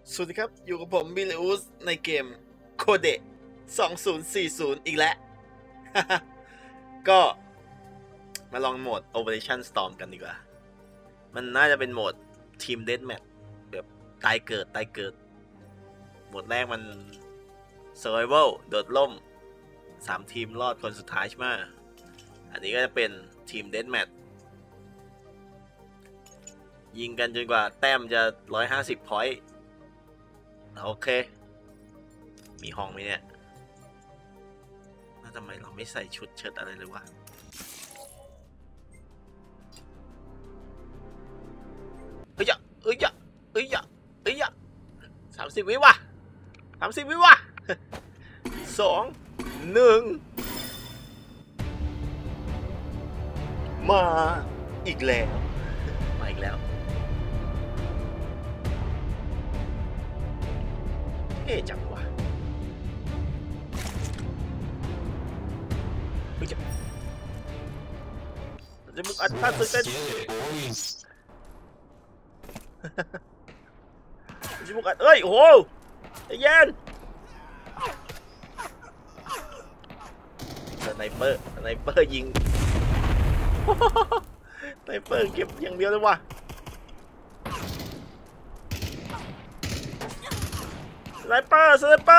สวัสดีครับอยู่กับผมบิลอุสในเกมโคเดะ2040อีกแล้ว ก็มาลองโหมด Operation Storm กันดีกว่ามันน่าจะเป็นโหมด Team Deathmatch แบบตายเกิดโหมดแรกมัน Survival โดดล่ม3ทีมรอดคนสุดท้ายใช่ไหมอันนี้ก็จะเป็น Team Deathmatch ยิงกันจนกว่าแต้มจะ150 พอยต์โอเคมีห้องไหมเนี่ยแล้วทำไมเราไม่ใส่ชุดเชิ้ตอะไรเลยวะเอ้ย30 วิวะ30 วิวะ2 1มาอีกแล้วเอ๊ะจังวะเฮ้ยจะบุกอัดท่าตื่นเต้นจะบุกอัดเอ้ยโอ้โหใจเย็นสไนเปอร์ยิงสไนเปอร์เก็บอย่างเดียวเลยว่ะสไนเปอร์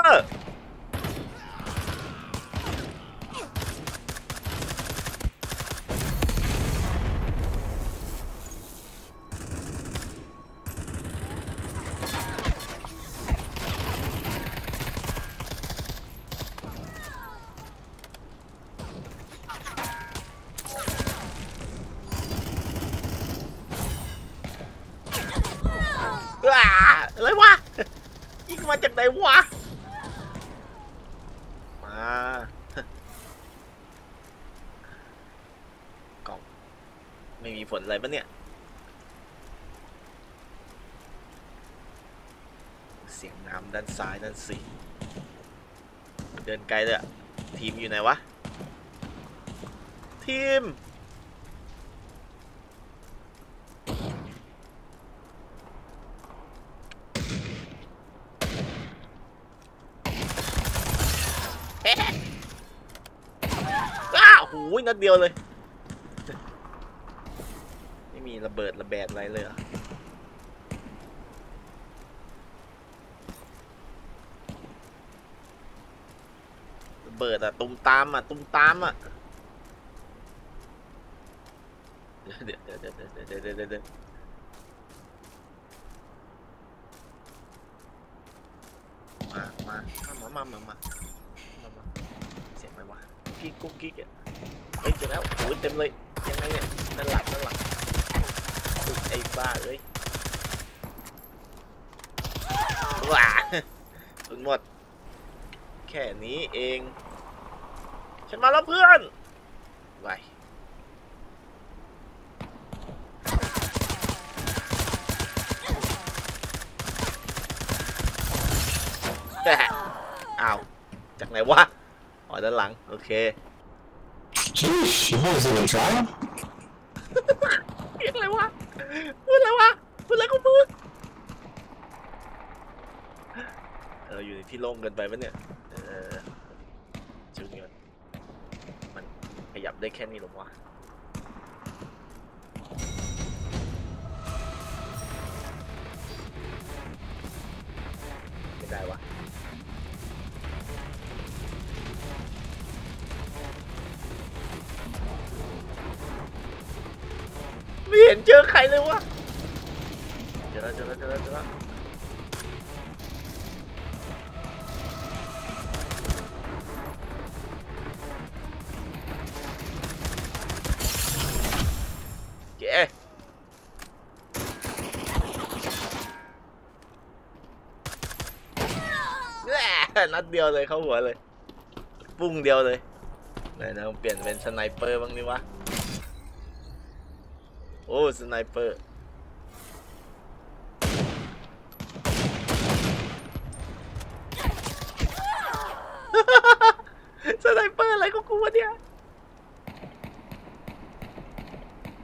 อะไรวะยิงมาจากไหนวะมากล่องไม่มีผลอะไรปะเนี่ยเสียงน้ำด้านซ้ายด้านสี่เดินไกลเลยอะทีมอยู่ไหนวะทีมโอ้ยนัดเดียวเลยไม่มีระเบิดระแบดอะไรเลยระเบิดอะตุ้มตามอะเดี๋ยวมาเสียงอะไรวะกุ๊กกิ๊กอะเฮ้ยเจอแล้วโอ้ยเต็มเลยยังไงเนี่ยด้านหลังไอ้บ้าเอ้ยว้าถึงหมดแค่นี้เองฉันมาแล้วเพื่อนไปอ้าวจากไหนวะอ๋อด้านหลังโอเค Sheesh, you was in a trial? พูดอะไรวะพูดอะไรกูพูดเราอยู่ในที่โล่งเกินไปปะเนี่ยชื่อเงินมันขยับได้แค่นี้หรอวะไม่ได้วะไม่เห็นเจอใครเลยวะเจอแล้วเจ๊นัดเดียวเลยเข้าหัวเลยปุ้งเดียวเลยไหนนะเปลี่ยนเป็นสไนเปอร์บ้างดิวะโอ้สไนเปอร์สไนเปอร์อะไรก็กูวะเนี่ย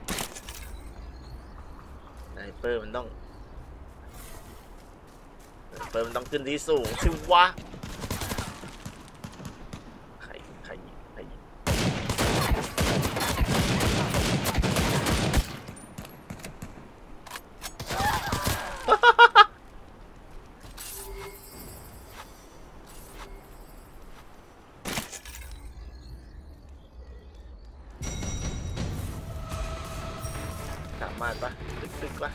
สไนเปอร์มันต้องเปิดมันต้องขึ้นที่สูงสิวะใครยิงสามารถปะตึกปะ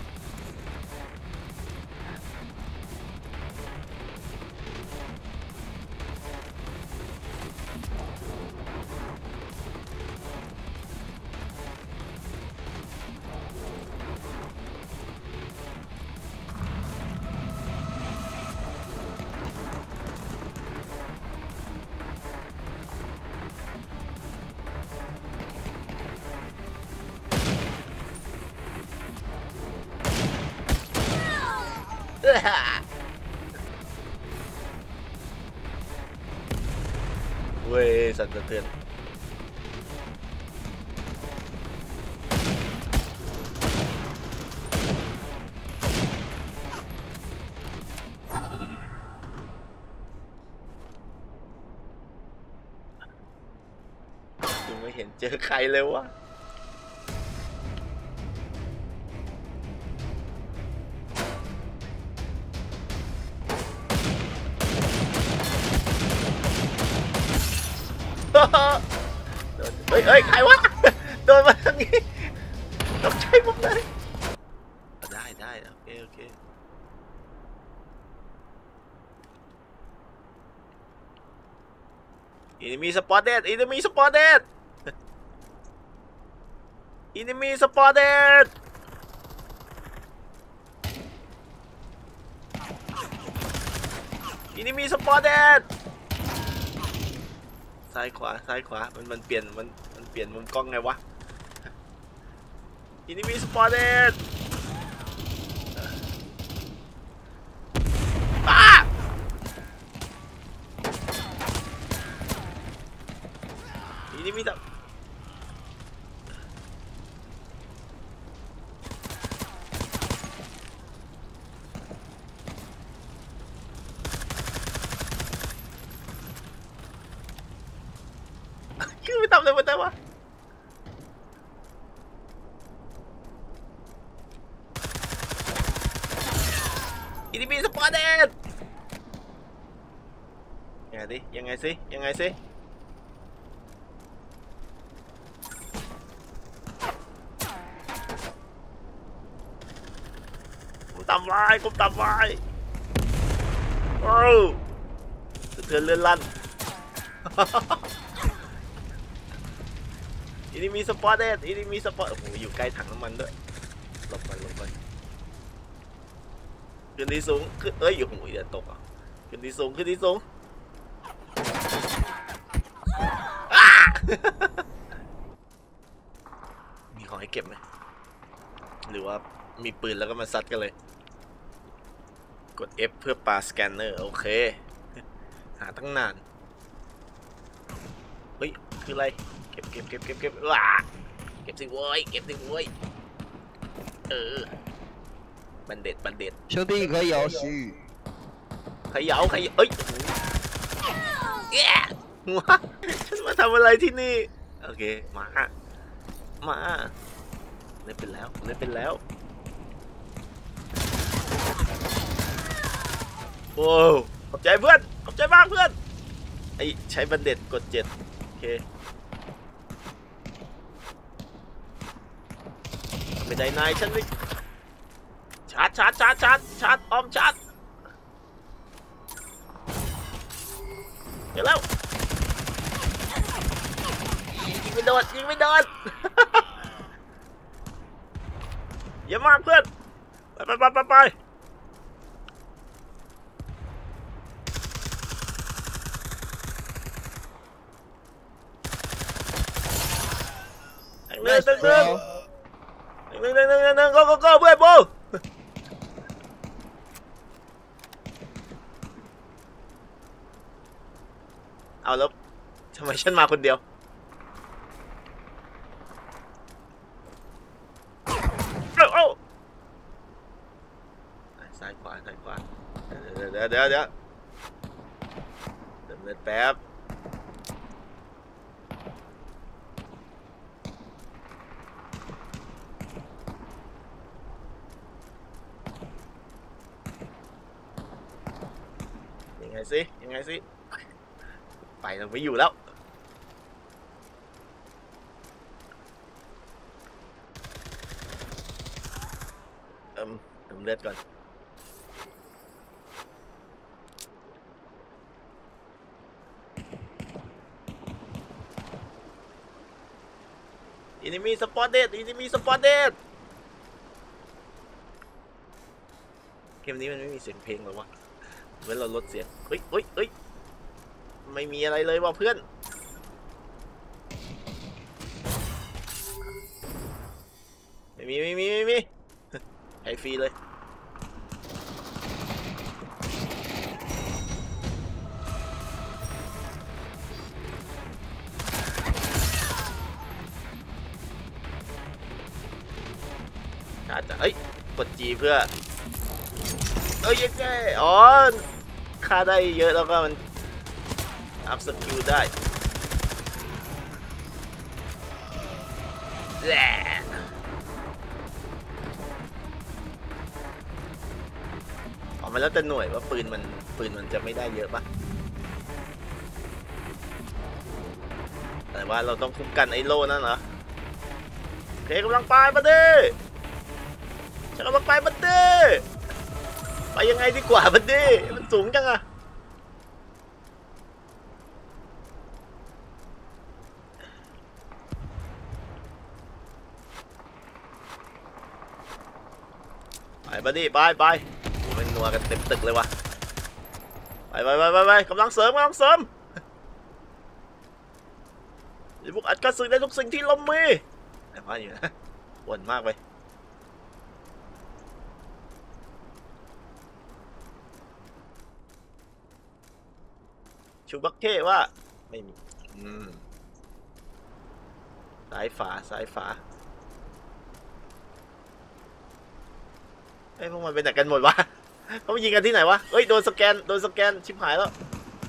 เว้ยสั่นสะเทือนยังไม่เห็นเจอใครเลยวะเฮ้ยใครวะโดนมาทางนี้ตกใจหมดเลยได้โอเคenemy spotted enemy spotted enemy spotted ซ้ายขวามันเปลี่ยนมุมกล้องไงวะ enemy spotted enemy แบบคือไม่ทำอะไรมันได้วะenemy spotted ยังไงสิกูตำไว้โอ้สะเทือนเลื่อนลั่นenemy spotted โอ้โหอยู่ใกล้ถังน้ำมันด้วยหลบมันขึ้นที่สูงขึ้นโอ้โหเดี๋ยวตกอ่ะขึ้นที่สูงมีของให้เก็บไหมหรือว่ามีปืนแล้วก็มาซัดกันเลยกด F เพื่อปาสแกนเนอร์โอเคหาตั้งนานเฮ้ยคืออะไรเก็บว้าเก็บสิเว้ยบันเด็ด兄弟可以摇须เขย่าเอ้ยหัวฉันมาทำอะไรที่นี่โอเคมาเล่นเป็นแล้วโอ้ขอบใจเพื่อนขอบใจมากเพื่อนไอใช้บันเด็ดกด7โอเคไม่ได้นายฉันเลยชาร์จออมชาร์จเดี๋ยวแล้วยิงไม่โดนอย่ามากเพื่อนไปหนึ่งก็เพื่อนโบเอาแล้วทำไมฉันมาคนเดียวซ้ายขวาเดี๋ยวเติมเลือดแป๊บยังไงสิไปเราไม่อยู่แล้วเติมเลือดก่อนenemy spotted เกมนี้มันไม่มีเสียงเพลงหรอวะเว้นเราลดเสียงเฮ้ยไม่มีอะไรเลยว่ะเพื่อนไม่มีให้ฟรีเลยอาจจะกด G เพื่อยังไงอ๋อค่าได้เยอะแล้วก็มันอัพสกิลได้แหละออกมาแล้วแต่หน่วยว่าปืนมันจะไม่ได้เยอะปะแต่ว่าเราต้องคุ้มกันไอ้โล่นั่นเหรอโอเคกำลังไปมาดิฉันกำลังไปมาดิไปยังไงดีกว่ามาดิมันสูงจังอะไปมาดิไปมันนัวกันเต็มตึกเลยวะไปกำลังเสริมพวกอัดกระสือได้ทุกสิ่งที่ลมมีแต่ว่าอยู่นะบ่นมากไปชูบักเก้ว่าไม่มีสายฝาพวกมันเป็นไหนกันหมดวะเขาไปยิงกันที่ไหนวะโดนสแกนชิบหายแล้ว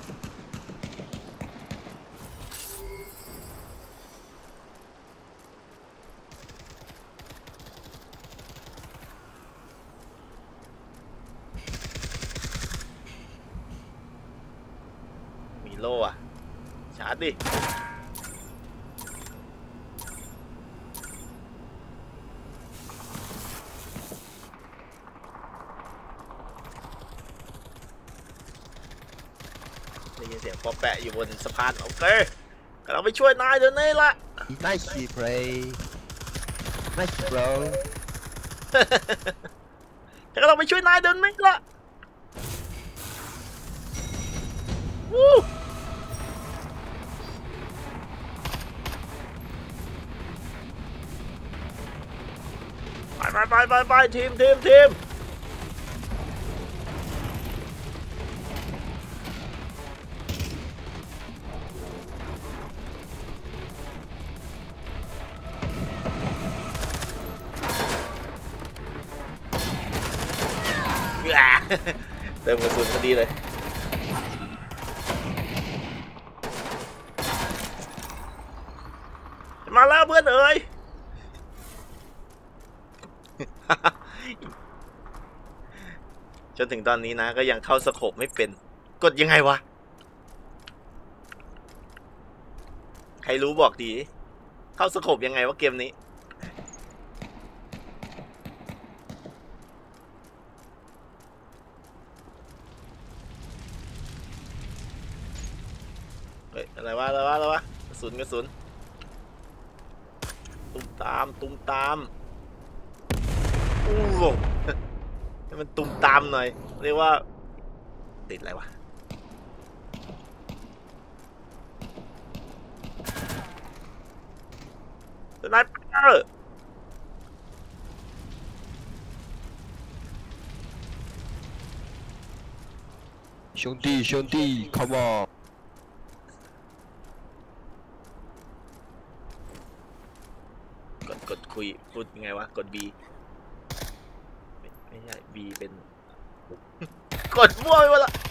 มีโล่อะชาร์จดิได้ยินเสียงปอแปะอยู่บนสะพานโอเคกำลังไปช่วยนายเดี๋ยวนี้ละ Nice play Nice bro กำลังไปช่วยนายเดี๋ยวนี้ละไปทีมเติมกระสุนพอดีเลยมาแล้วเพื่อนเอ๋ย จนถึงตอนนี้นะก็ยังเข้าสโคปไม่เป็นกดยังไงวะใครรู้บอกดีเข้าสโคปยังไงวะเกมนี้อะไรวะกระสุนตุ้มตามอู้หให้มันตุ้มตามหน่อยเรียกว่าติดอะไรวะสไนเปอร์兄弟 come on กดคุยพูดยังไงวะกด B ไม่ใช่ B เป็นกกดมั่วไปหมดละ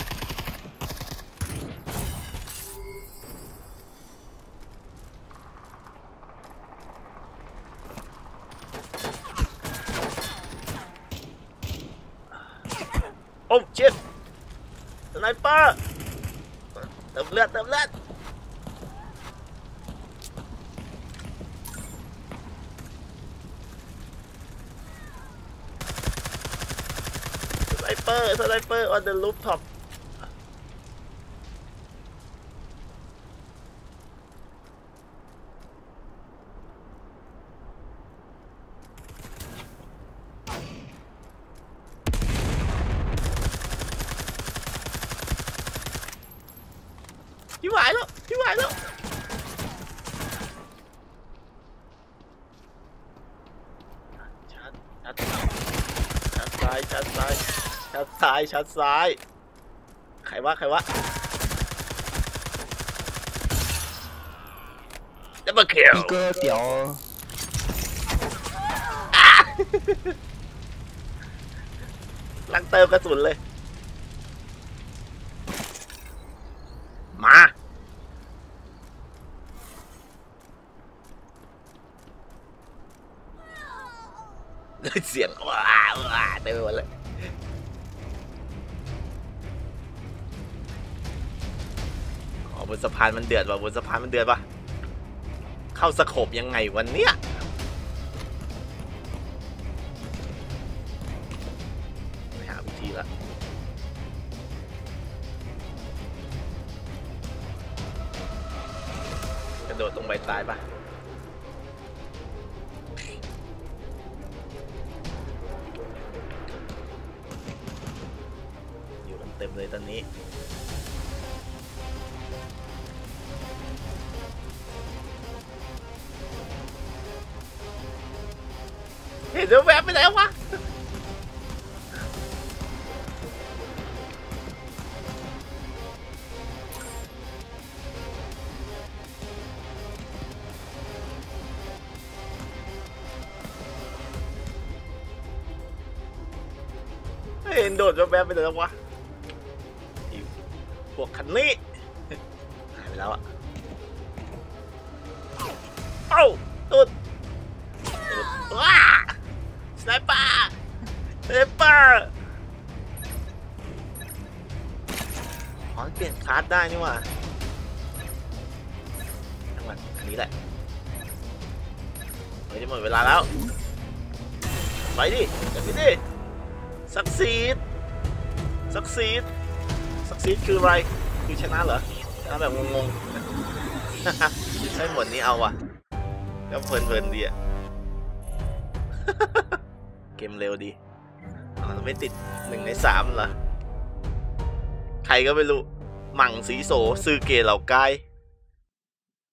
โอ้ชิตสไนเปอร์เติมเลือดสไนเปอร์ on the rooftop พี่หวายแล้วชัดซ้ายใครวะดับเบิลคิล一个屌ลังเติมกระสุนเลยมาเสียงว้าเต็มไปหมดเลยบนสะพานมันเดือดป่ะเข้าสโคปยังไงวันเนี้ยหาวิธีละกระโดดตรงใบตายป่ะอยู่กันเต็มเลยตอนนี้เห็นแล้วแวบไปแล้ววะเห็นโดดแวบไปแล้ววะพวกคันนี้หายไปแล้วอะเอ้าตุดว้าสไนเปอร์อ๋อเปลี่ยนคลาสได้นี่หว่าทั้งวันอันนี้แหละเฮ้ยจะหมดเวลาแล้วไปดิจับดิซักซีดคืออะไรคือชนะเหรอชนะแบบงงๆใช่หมดนี้เอาว่ะก็เพลินดีอะเกมเร็วดีเราไม่ติด1 ใน 3เหรอใครก็ไม่รู้หมั่งสีโสซือเกเหล่ากาย